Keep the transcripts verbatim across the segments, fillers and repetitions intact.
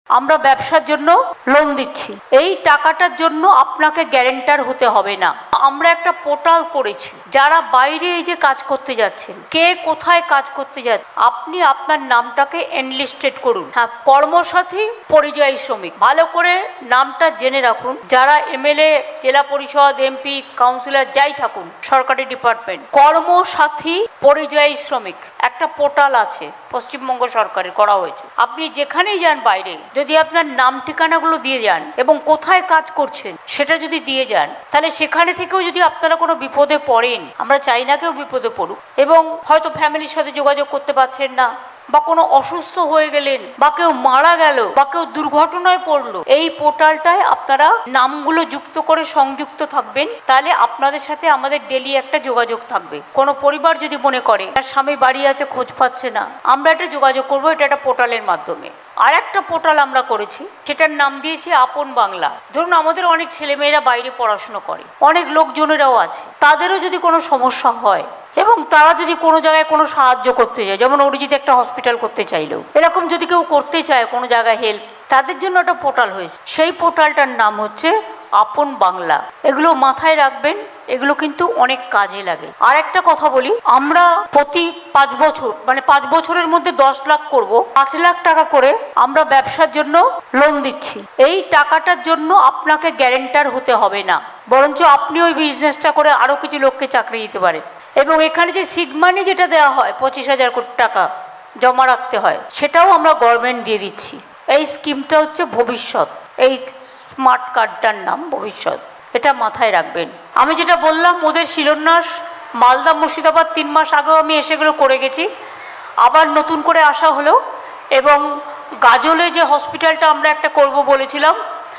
আমরা ব্যবসার জন্য লোন দিচ্ছি, এই টাকাটার জন্য আপনাকে গ্যারেন্টার হতে হবে না। আমরা একটা পোর্টাল করেছি, যারা বাইরে এই যে কাজ করতে যাচ্ছেন, কে কোথায় কাজ করতে যাচ্ছে, আপনি আপনার নামটাকে এনলিস্টেড করুন। হ্যাঁ, কর্মসাথী পরিযায়ী শ্রমিক, ভালো করে নামটা জেনে রাখুন। যারা এমএলএ, জেলা পরিষদ, এমপি, কাউন্সিলর যাই থাকুন, সরকারি ডিপার্টমেন্ট, কর্মসাথী পরিযায়ী শ্রমিক একটা পোর্টাল আছে, পশ্চিমবঙ্গ সরকারের করা হয়েছে। আপনি যেখানেই যান বাইরে, যদি আপনার নাম ঠিকানাগুলো দিয়ে যান এবং কোথায় কাজ করছেন সেটা যদি দিয়ে যান, তাহলে সেখানে থেকেও যদি আপনারা কোনো বিপদে পড়েন, আমরা চাই না কেউ বিপদে পড়ুক, এবং হয়তো ফ্যামিলির সাথে যোগাযোগ করতে পারছেন না, বা কোনো অসুস্থ হয়ে গেলেন, বা কেউ মারা গেল, বা কেউ দুর্ঘটনায় পড়লো, এই পোর্টালটায় আপনারা নামগুলো যুক্ত করে সংযুক্ত থাকবেন। তাহলে আপনাদের সাথে আমাদের ডেলি একটা যোগাযোগ থাকবে। কোনো পরিবার যদি মনে করে তার স্বামী বাড়ি আছে, খোঁজ পাচ্ছে না, আমরা একটা যোগাযোগ করবো, এটা একটা পোর্টালের মাধ্যমে। আর একটা পোর্টাল আমরা করেছি, সেটার নাম দিয়েছি আপন বাংলা। ধরুন আমাদের অনেক ছেলেমেয়েরা বাইরে পড়াশুনো করে, অনেক লোকজনেরাও আছে, তাদেরও যদি কোনো সমস্যা হয় এবং তারা যদি কোনো জায়গায় কোনো সাহায্য করতে চায়, যেমন অরিজিৎ একটা হসপিটাল করতে চাইলো, এরকম যদি কেউ করতে চায় কোনো জায়গায় হেল্প, তাদের জন্য একটা পোর্টাল হয়েছে। সেই পোর্টালটার নাম হচ্ছে আপন বাংলা। এগুলো মাথায় রাখবেন, এগুলো কিন্তু অনেক কাজে লাগে। আর একটা কথা বলি, আমরা প্রতি পাঁচ বছর মানে পাঁচ বছরের মধ্যে দশ লাখ করব, পাঁচ লাখ টাকা করে আমরা ব্যবসার জন্য লোন দিচ্ছি। এই টাকাটার জন্য আপনাকে গ্যারেন্টার হতে হবে না, বরঞ্চ আপনি ওই বিজনেসটা করে আরো কিছু লোককে চাকরি দিতে পারেন। এবং এখানে যে সিড মানি যেটা দেওয়া হয়, পঁচিশ হাজার কোটি টাকা জমা রাখতে হয়, সেটাও আমরা গভর্নমেন্ট দিয়ে দিচ্ছি। এই স্কিমটা হচ্ছে ভবিষ্যৎ, এই স্মার্ট কার্ডটার নাম ভবিষ্যৎ, এটা মাথায় রাখবেন। আমি যেটা বললাম, ওদের শিলান্যাস মালদা মুর্শিদাবাদ তিন মাস আগেও আমি এসেগুলো করে গেছি, আবার নতুন করে আসা হলো। এবং গাজলে যে হসপিটালটা আমরা একটা করব বলেছিলাম,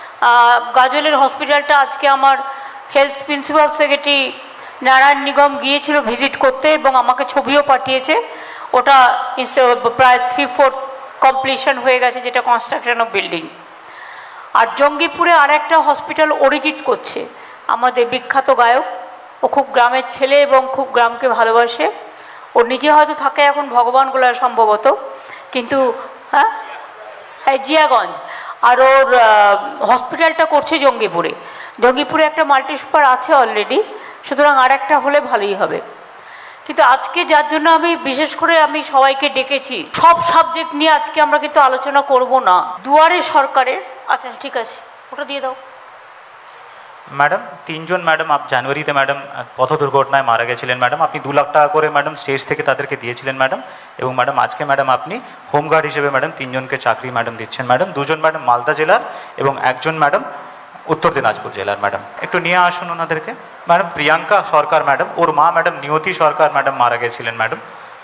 গাজলের হসপিটালটা আজকে আমার health principal secretary Narayan Nigam গিয়েছিল ভিজিট করতে, এবং আমাকে ছবিও পাঠিয়েছে। ওটা প্রায় থ্রি ফোর্থ কমপ্লিশন হয়ে গেছে, যেটা কনস্ট্রাকশন অফ বিল্ডিং। আর জঙ্গিপুরে আর একটা হসপিটাল অরিজিৎ করছে, আমাদের বিখ্যাত গায়ক। ও খুব গ্রামের ছেলে এবং খুব গ্রামকে ভালোবাসে। ও নিজে হয়তো থাকে এখন ভগবানগোলায় সম্ভবত, কিন্তু হ্যাঁ হ্যাঁ জিয়াগঞ্জ। আর ওর হসপিটালটা করছে জঙ্গিপুরে। জঙ্গিপুরে একটা মাল্টি সুপার আছে অলরেডি, সুতরাং আর একটা হলে ভালোই হবে। কিন্তু আজকে যার জন্য আমি বিশেষ করে আমি সবাইকে ডেকেছি, সব সাবজেক্ট নিয়ে আজকে আমরা কিন্তু আলোচনা করব না। দুয়ারে সরকারের, আচ্ছা ঠিক আছে, ওটা দিয়ে দাও। ম্যাডাম, তিনজন ম্যাডাম আপ জানুয়ারিতে ম্যাডাম পথ দুর্ঘটনায় মারা গেছিলেন ম্যাডাম। আপনি দু লাখ টাকা করে ম্যাডাম স্টেজ থেকে তাদেরকে দিয়েছিলেন ম্যাডাম। এবং ম্যাডাম আজকে ম্যাডাম আপনি হোমগার্ড হিসেবে ম্যাডাম তিনজনকে চাকরি ম্যাডাম দিচ্ছেন ম্যাডাম। দুজন ম্যাডাম মালদা জেলার এবং একজন ম্যাডাম উত্তর দিনাজপুর জেলার ম্যাডাম। একটু নিয়ে আসুন ওনাদেরকে। ম্যাডাম প্রিয়াঙ্কা সরকার ম্যাডাম, ওর মা ম্যাডাম নিয়তি সরকার ম্যাডাম মারা গেছিলেন madam.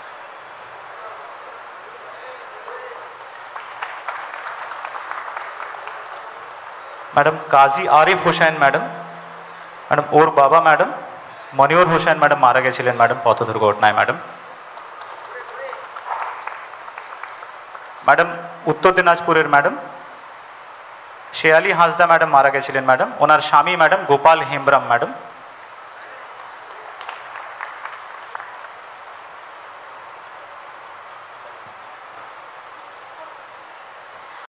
Madam Kazi Arif Hossain madam, madam ওর বাবা ম্যাডাম মনিউর হোসেন ম্যাডাম মারা গেছিলেন ম্যাডাম পথ দুর্ঘটনায় ম্যাডাম। ম্যাডাম উত্তর দিনাজপুরের ম্যাডাম শেয়ালি হাঁসদা ম্যাডাম মারা গেছিলেন ম্যাডাম। ওনার স্বামী ম্যাডাম গোপাল হেমব্রাম ম্যাডাম।